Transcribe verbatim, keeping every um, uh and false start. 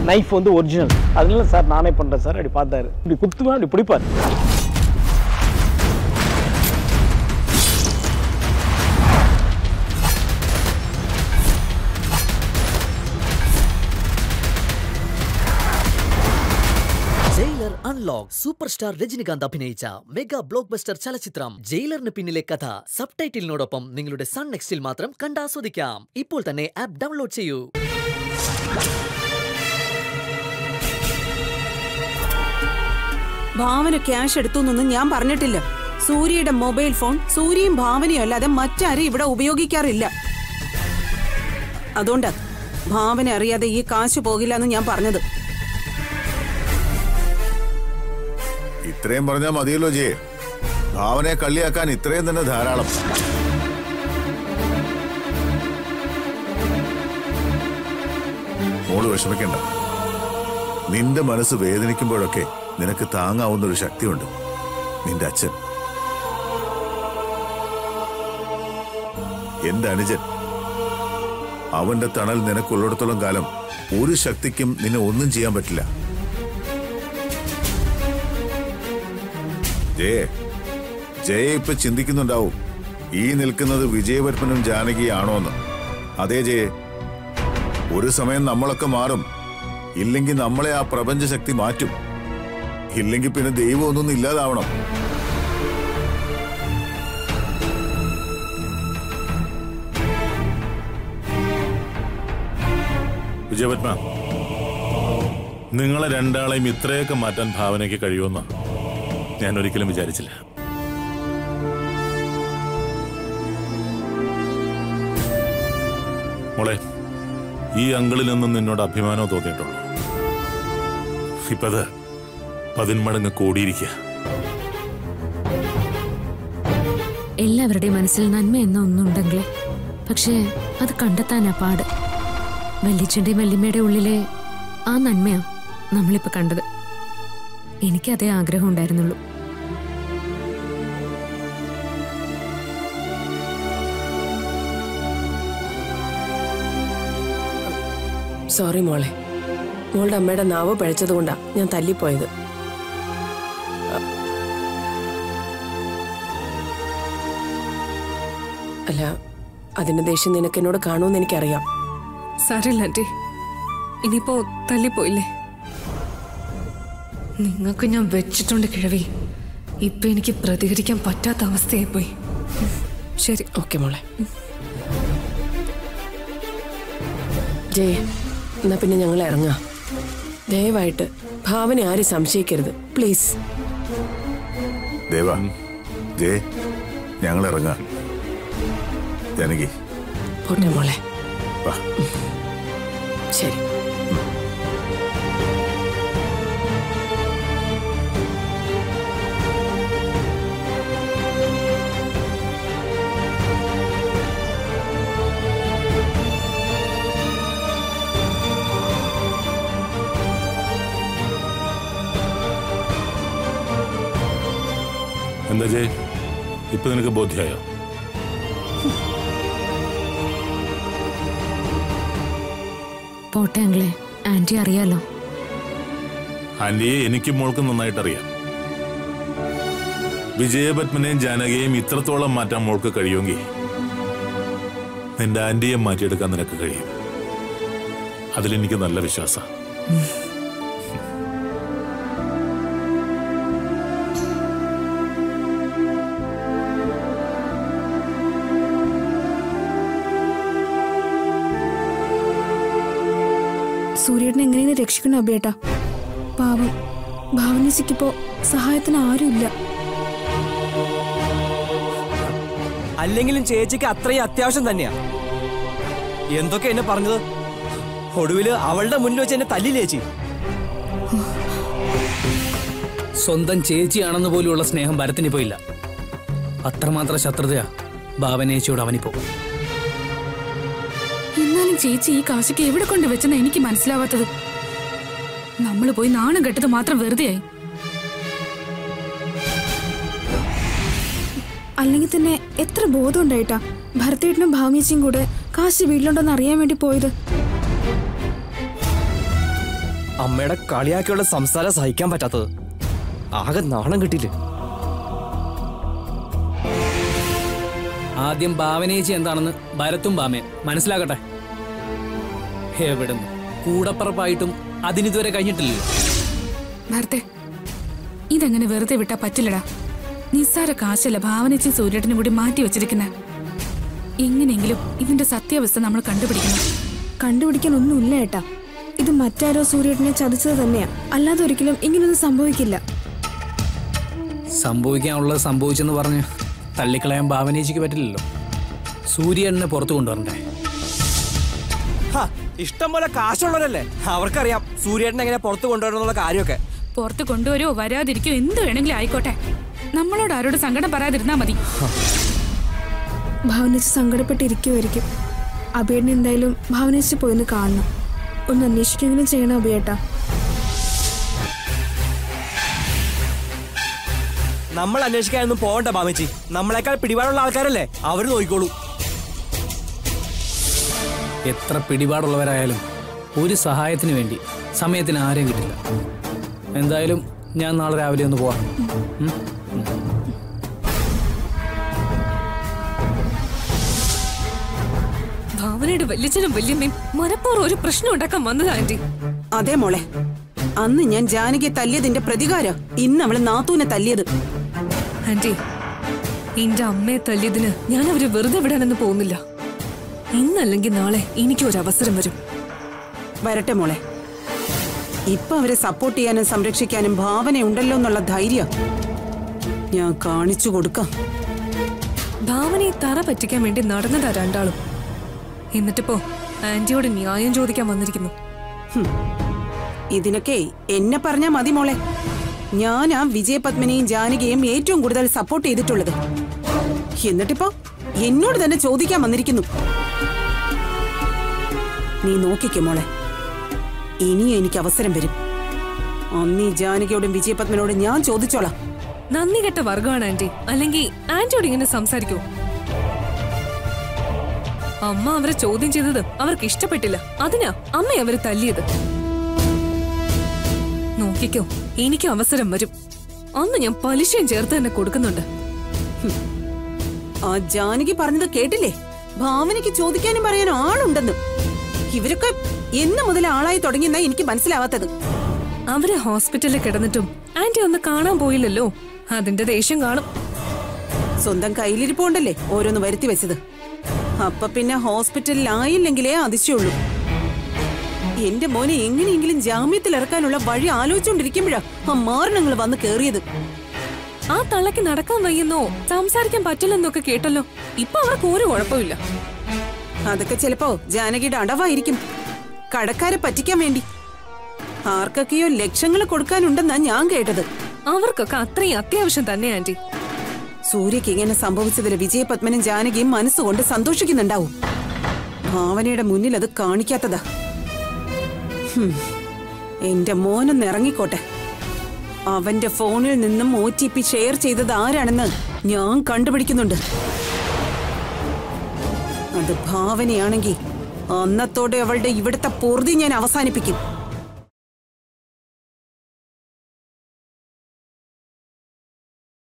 Knife வந்து original. அதனால sir நானே பண்ணுறேன் சார். அப்படி பார்த்தாரு, இப்படி குத்துவேன், அப்படி பிடிப்பார். Jailer unlock super star Rajinikanth അഭിനയിച്ച മെഗാ ബ്ലോക്ക് ബസ്റ്റർ ചലച്ചിത്രം ജയിലറിന് പിന്നിലെ കഥ സബ് ടൈറ്റിലിനോടൊപ്പം നിങ്ങളുടെ സൺ നെക്സ്റ്റിൽ മാത്രം കണ്ടാസ്വദിക്കാം. ഇപ്പോൾ തന്നെ ആപ്പ് ഡൗൺലോഡ് ചെയ്യൂ. ഭാവന ക്യാഷ് എടുത്തു എന്നൊന്നും ഞാൻ പറഞ്ഞിട്ടില്ല. സൂര്യയുടെ മൊബൈൽ ഫോൺ സൂര്യയും ഭാവനയും അല്ലാതെ മറ്റാരും ഇവിടെ ഉപയോഗിക്കാറില്ല. അതുകൊണ്ടാ ഭാവന അറിയാതെ ഈ കാശ് പോകില്ല എന്ന് ഞാൻ പറഞ്ഞത്. ഇത്രയും പറഞ്ഞാൽ മതിയല്ലോ ജെ. ഭാവനയെ കളിയാക്കാൻ ഇത്രയും തന്നെ ധാരാളം. മോള് വിഷമിക്കണ്ട. നിന്റെ മനസ്സ് വേദനിക്കുമ്പോഴൊക്കെ നിനക്ക് താങ്ങാവുന്ന ഒരു ശക്തിയുണ്ട്, നിന്റെ അച്ഛൻ, എന്റെ അനുജൻ. അവന്റെ തണൽ നിനക്കുള്ളിടത്തോളം കാലം ഒരു ശക്തിക്കും നിന്നെ ഒന്നും ചെയ്യാൻ പറ്റില്ല. ജയ ജയ ഇപ്പൊ ചിന്തിക്കുന്നുണ്ടാവും ഈ നിൽക്കുന്നത് വിജയവർമ്മനും ജാനകിയാണോന്ന്. അതേ ജയ, ഒരു സമയം നമ്മളൊക്കെ മാറും. ഇല്ലെങ്കിൽ നമ്മളെ ആ പ്രപഞ്ച ശക്തി മാറ്റും. ഇല്ലെങ്കിൽ പിന്നെ ദൈവം ഒന്നും ഇല്ലാതാവണം. വിജയപത്മ, നിങ്ങളെ രണ്ടാളെയും ഇത്രയൊക്കെ മാറ്റാൻ ഭാവനയ്ക്ക് കഴിയുമെന്ന് ഞാൻ ഒരിക്കലും വിചാരിച്ചില്ല. മോളെ, ഈ അങ്കിളിൽ നിന്നും നിന്നോട് അഭിമാനം തോന്നിയിട്ടുള്ളൂ. ഇപ്പത് പതിന്മടങ്ങ് കൂടിയിരിക്കുക. എല്ലാവരുടെയും മനസ്സിൽ നന്മ എന്ന ഒന്നുണ്ടെങ്കിൽ പക്ഷേ അത് കണ്ടെത്താനാ പാട്. വല്യച്ഛൻ്റെയും വല്യമ്മയുടെ ഉള്ളിലെ ആ നന്മയാ നമ്മളിപ്പോൾ കണ്ടത്. എനിക്കതേ ആഗ്രഹം ഉണ്ടായിരുന്നുള്ളൂ. സോറി മോളെ, മോളുടെ അമ്മയുടെ നാവ് പഴിച്ചതുകൊണ്ടാ ഞാൻ തല്ലിപ്പോയത്. അല്ല, അതിന്റെ ദേഷ്യം നിനക്ക് എന്നോട് കാണുമെന്ന് എനിക്കറിയാം. സാരമില്ല ആന്റി, ഇനിയിപ്പോ തല്ലിപ്പോയില്ലേ. നിങ്ങൾക്ക് ഞാൻ വെച്ചിട്ടുണ്ട് കിഴവി. ഇപ്പൊ എനിക്ക് പ്രതികരിക്കാൻ പറ്റാത്ത അവസ്ഥയായി പോയി. ശരി, ഓക്കെ മോളെ. ജയ, എന്നാ പിന്നെ ഞങ്ങൾ ഇറങ്ങാം. ദയവായിട്ട് ഭാവന ആരും സംശയിക്കരുത്, പ്ലീസ്. ദേവാ, ജയ, ഞങ്ങൾ ഇറങ്ങാം. ജാനകി, പോട്ടെ മോളെ. വാ. ശരി. എന്താ ജയ്, ഇപ്പൊ നിനക്ക് ബോധ്യായോ? പോട്ടെ അങ്കിളെ, ആന്റി അറിയാലോ. ആന്റിയെ എനിക്കും മോൾക്കും നന്നായിട്ട് അറിയാം. വിജയപത്മനെയും ജാനകിയെയും ഇത്രത്തോളം മാറ്റാൻ മോൾക്ക് കഴിയുമെങ്കിൽ നിന്റെ ആന്റിയെ മാറ്റിയെടുക്കാൻ നിനക്ക് കഴിയും. അതിലെനിക്ക് നല്ല വിശ്വാസം. സൂര്യേട്ടനെ എങ്ങനെയാണ് രക്ഷിക്കണം അബേട്ടാ? പാവം ഭാവനച്ചിക്കിപ്പോ സഹായത്തിന് ആരുമില്ല. അല്ലെങ്കിലും ചേച്ചിക്ക് അത്രയും അത്യാവശ്യം തന്നെയാ. എന്തൊക്കെ എന്നെ പറഞ്ഞത്? ഒടുവില് അവളുടെ മുന്നിൽ വെച്ച് എന്നെ തല്ലില്ലേ ചേച്ചി? സ്വന്തം ചേച്ചിയാണെന്ന് പോലുള്ള സ്നേഹം ഭരത്തിനിപ്പോ ഇല്ല. അത്രമാത്രം ശത്രുതയാ ഭാവനേച്ചിയോട് അവനിപ്പോ. എന്നാലും ചേച്ചി ഈ കാശൊക്കെ എവിടെ കൊണ്ട് വെച്ചെന്നാ എനിക്ക് മനസ്സിലാവാത്തത്. നമ്മൾ പോയി നാണം കെട്ടത് മാത്രം വെറുതെയായി. അല്ലെങ്കിൽ തന്നെ എത്ര ബോധം ഉണ്ടായിട്ടാ ഭരത്തേട്ടനും ഭാവനേച്ചിയും കൂടെ കാശ് വീട്ടിലുണ്ടോന്ന് അറിയാൻ വേണ്ടി പോയത്. അമ്മയുടെ കളിയാക്കിയുള്ള സംസാരം സഹിക്കാൻ പറ്റാത്തത്. ആകെ നാണം കിട്ടിയില്ലേ. ആദ്യം ഭാവനേച്ചി എന്താണെന്ന് ഭരത്തും ഭാമയും മനസ്സിലാക്കട്ടെ. എവിടുന്ന് കൂടപ്പറപ്പായിട്ടും അതിനിതുവരെ കഴിഞ്ഞിട്ടില്ലല്ലോ. ഭരത്തെ, ഇതെങ്ങനെ വെറുതെ വിട്ടാ പറ്റില്ലടാ. നിസ്സാര കാശല്ല ഭാവനേച്ചി സൂര്യേട്ടനും കൂടി മാറ്റി വെച്ചിരിക്കുന്ന. എങ്ങനെയെങ്കിലും ഇതിന്റെ സത്യാവസ്ഥ നമ്മൾ കണ്ടുപിടിക്കണം. കണ്ടുപിടിക്കാൻ ഒന്നുമില്ല ഏട്ടാ. ഇത് മറ്റാരോ സൂര്യേട്ടനെ ചതിച്ചത് തന്നെയാ. അല്ലാതെ ഒരിക്കലും ഇങ്ങനൊന്നും സംഭവിക്കില്ല. സംഭവിക്കാനുള്ളത് സംഭവിച്ചെന്ന് പറഞ്ഞ് തള്ളിക്കളയാൻ ഭാവനേച്ചിക്ക് പറ്റില്ലല്ലോ. സൂര്യേട്ടനെ പുറത്തു കൊണ്ടുവരണ്ടേ? ഇഷ്ടം പോലെ കാശുള്ളവരല്ലേ, അവർക്കറിയാം സൂര്യേട്ടനെ എങ്ങനെ പുറത്തു കൊണ്ടുവരണമെന്നുള്ള കാര്യമൊക്കെ. പുറത്ത് കൊണ്ടുവരോ വരാതിരിക്കോ എന്ത് വേണമെങ്കിലും ആയിക്കോട്ടെ, നമ്മളോട് ആരോട് സങ്കടം പറയാതിരുന്നാ മതി. ഭാവനേച്ചി സങ്കടപ്പെട്ടിരിക്കുമായിരിക്കും. അബിയേട്ടനെ എന്തായാലും ഭാവനേച്ചി പോയിന്ന് കാണണം. ഒന്ന് അന്വേഷിക്കെങ്കിലും ചെയ്യണം അബിയേട്ടാ. നമ്മൾ അന്വേഷിക്കാനൊന്നും പോകണ്ട ഭാമേച്ചി. നമ്മളെക്കാൾ പിടിപാടുള്ള ആൾക്കാരല്ലേ, അവര് നോക്കിക്കോളൂ. എത്ര പിടിപാടുള്ളവരായാലും ഒരു സഹായത്തിന് വേണ്ടി സമയത്തിന് ആരെയും കിട്ടില്ല. എന്തായാലും ഞാൻ നാളെ രാവിലെ ഒന്ന് പോവാം. ഭാവനയുടെ വല്യച്ഛനും വല്യമ്മയും മനപ്പൂർവ്വം ഒരു പ്രശ്നം ഉണ്ടാക്കാൻ വന്നതാ ആന്റി. അതെ മോളെ, അന്ന് ഞാൻ ജാനകിയെ തല്ലിയതിന്റെ പ്രതികാരം ഇന്ന് അവള് നാത്തൂനെ തല്ലിയത്. ആന്റി, എന്റെ അമ്മയെ തല്ലിയതിന് ഞാൻ അവര് വെറുതെ വിടാനെന്ന് പോകുന്നില്ല. ഇന്നല്ലെങ്കിൽ നാളെ എനിക്ക് ഒരു അവസരം വരും. വരട്ടെ മോളെ. ഇപ്പൊ അവരെ സപ്പോർട്ട് ചെയ്യാനും സംരക്ഷിക്കാനും ഭാവനയുണ്ടല്ലോ എന്നുള്ള ധൈര്യം ഞാൻ കാണിച്ചു കൊടുക്കാം. ഭാവനയെ തറ പറ്റിക്കാൻ വേണ്ടി നടന്നതാ രണ്ടാളും. എന്നിട്ടിപ്പോ ആന്റിയോട് ന്യായം ചോദിക്കാൻ വന്നിരിക്കുന്നു. ഇതിനൊക്കെ എന്നെ പറഞ്ഞാ മതി മോളെ. ഞാൻ ആ വിജയപത്മനെയും ജാനകിയെയും ഏറ്റവും കൂടുതൽ സപ്പോർട്ട് ചെയ്തിട്ടുള്ളത്. എന്നിട്ടിപ്പോ എന്നോട് തന്നെ ചോദിക്കാൻ വന്നിരിക്കുന്നു. നീ നോക്കിക്കോ മോളെ, ഇനിയും എനിക്ക് അവസരം വരും. അന്നീ ജാനകിയോടും വിജയപത്മനോടും ഞാൻ ചോദിച്ചോളാം. നന്ദി കെട്ട വർഗമാണ് ആന്റി. അല്ലെങ്കിൽ ആന്റിയോട് ഇങ്ങനെ സംസാരിക്കൂ? അമ്മ അവരെ ചോദ്യം ചെയ്തത് അവർക്ക് ഇഷ്ടപ്പെട്ടില്ല. അതിനാ അമ്മ അവരെ തല്ലിയത്. നോക്കിക്കോ, എനിക്ക് അവസരം വരും. അന്ന് ഞാൻ പലിശയും ചേർത്ത് തന്നെ കൊടുക്കുന്നുണ്ട്. ആ ജാനകി പറഞ്ഞത് കേട്ടില്ലേ? ഭാവനയ്ക്ക് ചോദിക്കാനും പറയാനും ആളുണ്ടെന്ന്. ഇവരൊക്കെ എന്ന് മുതൽ ആളായി തുടങ്ങിയെന്നാ എനിക്ക് മനസ്സിലാവാത്തത്. അവര് ഹോസ്പിറ്റലിൽ കിടന്നിട്ടും ആന്റി ഒന്ന് കാണാൻ പോയില്ലല്ലോ. അതിന്റെ ദേഷ്യം കാണും. സ്വന്തം കയ്യിലിരിപ്പോണ്ടല്ലേ ഓരോന്ന് വരുത്തി വെച്ചത്. അപ്പൊ പിന്നെ ഹോസ്പിറ്റലിൽ ആയില്ലെങ്കിലേ അതിശയുള്ളൂ. എന്റെ മോനെ എങ്ങനെയെങ്കിലും ജാമ്യത്തിൽ ഇറക്കാനുള്ള വഴി ആലോചിച്ചുകൊണ്ടിരിക്കുമ്പോഴാ ആ മാരണങ്ങൾ വന്ന് കേറിയത്. ആ തള്ളക്ക് നടക്കാൻ വയ്യെന്നോ സംസാരിക്കാൻ പറ്റില്ലെന്നൊക്കെ കേട്ടല്ലോ. ഇപ്പൊ അവർക്ക് ഒരു കുഴപ്പമില്ല. അതൊക്കെ ചിലപ്പോ ജാനകിയുടെ അടവായിരിക്കും, കടക്കാരെ പറ്റിക്കാൻ വേണ്ടി. ആർക്കൊക്കെയോ ലക്ഷങ്ങൾ കൊടുക്കാനുണ്ടെന്നാ ഞാൻ കേട്ടത്. അവർക്കൊക്കെ അത്രയും അത്യാവശ്യം തന്നെ ആന്റി. സൂര്യക്ക് ഇങ്ങനെ സംഭവിച്ചതിൽ വിജയപത്മനും ജാനകിയും മനസ്സുകൊണ്ട് സന്തോഷിക്കുന്നുണ്ടാവും. ഭാവനയുടെ മുന്നിൽ അത് കാണിക്കാത്തതാ. എന്റെ മോനൊന്ന് ഇറങ്ങിക്കോട്ടെ. അവന്റെ ഫോണിൽ നിന്നും ഒ ടി പി ഷെയർ ചെയ്തത് ആരാണെന്ന് ഞാൻ കണ്ടുപിടിക്കുന്നുണ്ട്. അത് ഭാവനയാണെങ്കിൽ അന്നത്തോടെ അവളുടെ ഇവിടുത്തെ പൂർത്തി ഞാൻ അവസാനിപ്പിക്കും.